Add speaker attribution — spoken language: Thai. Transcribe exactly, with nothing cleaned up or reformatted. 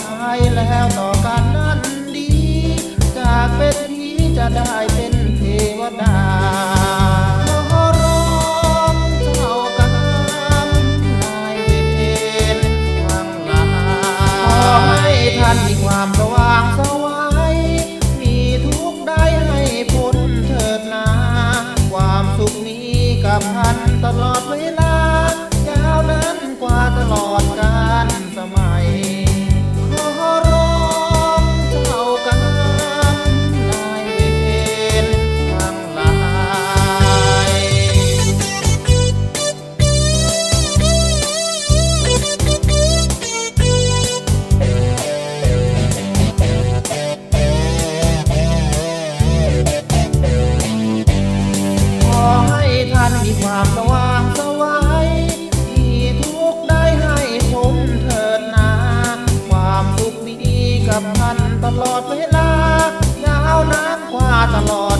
Speaker 1: ภัยแล้วต่อกันนั้นดีจากเป็นผีจะได้เป็นเทวดาขอร้องเจ้ากรรมนายเวรทั้งหลายขอให้ท่านมีความสว่างไสวมีทุกข์ได้ให้พ้นเถิดนาความสุขนี้กับท่านตลอดเวลายาวนานกว่าตลอดกาลสมัยขอร้องเจ้ากรรมนายเวรทั้งหลายขอให้ท่านมีความสว่างไสวมีทุกข์ได้ให้พ้นเถิดนาความสุขนี้กับท่านตลอดเวลายาวนานกว่าตลอด